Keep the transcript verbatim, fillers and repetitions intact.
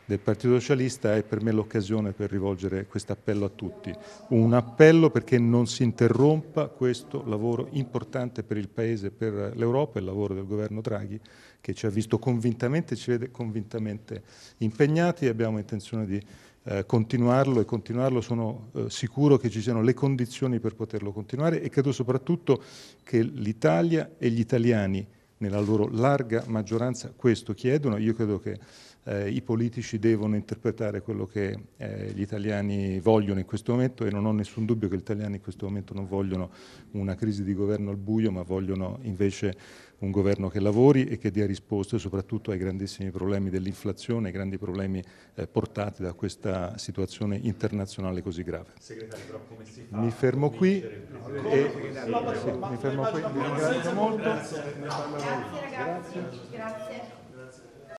del Partito Socialista è per me l'occasione per rivolgere questo appello a tutti. Un appello perché non si interrompa questo lavoro importante per il Paese e per l'Europa, il lavoro del governo Draghi, che ci ha visto convintamente, ci vede convintamente impegnati, e abbiamo intenzione di eh, continuarlo e continuarlo. Sono eh, sicuro che ci siano le condizioni per poterlo continuare, e credo soprattutto che l'Italia e gli italiani nella loro larga maggioranza questo chiedono. Io credo che eh, i politici devono interpretare quello che eh, gli italiani vogliono in questo momento, e non ho nessun dubbio che gli italiani in questo momento non vogliono una crisi di governo al buio, ma vogliono invece un governo che lavori e che dia risposte soprattutto ai grandissimi problemi dell'inflazione, ai grandi problemi eh, portati da questa situazione internazionale così grave. Segretario, però come si fa? Mi fermo qui e e sì, mi fermo qui, vi ringrazio molto. Grazie ragazzi, grazie.